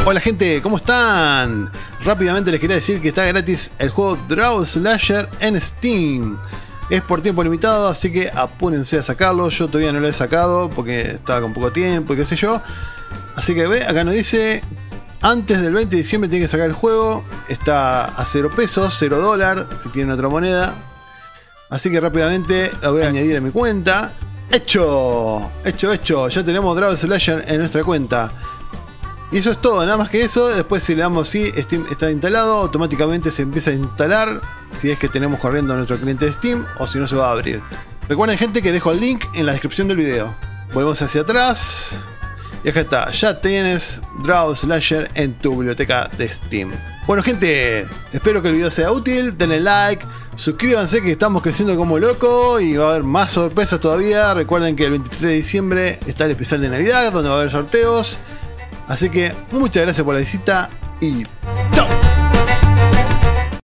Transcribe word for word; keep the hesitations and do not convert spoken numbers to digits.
Hola gente, ¿cómo están? Rápidamente les quería decir que está gratis el juego Draw Slasher en Steam. Es por tiempo limitado, así que apúrense a sacarlo. Yo todavía no lo he sacado porque estaba con poco tiempo y qué sé yo. Así que ve, acá nos dice, antes del veinte de diciembre tienen que sacar el juego. Está a cero pesos, cero dólar, si tienen otra moneda. Así que rápidamente lo voy a añadir a mi cuenta. ¡Hecho! Hecho, hecho. Ya tenemos Draw Slasher en nuestra cuenta. Y eso es todo, nada más que eso. Después si le damos sí, Steam está instalado, automáticamente se empieza a instalar si es que tenemos corriendo nuestro cliente de Steam o si no se va a abrir. Recuerden gente que dejo el link en la descripción del video. Volvemos hacia atrás. Y acá está, ya tienes Draw Slasher en tu biblioteca de Steam. Bueno gente, espero que el video sea útil, denle like, suscríbanse que estamos creciendo como loco y va a haber más sorpresas todavía. Recuerden que el veintitrés de diciembre está el especial de Navidad donde va a haber sorteos. Así que muchas gracias por la visita y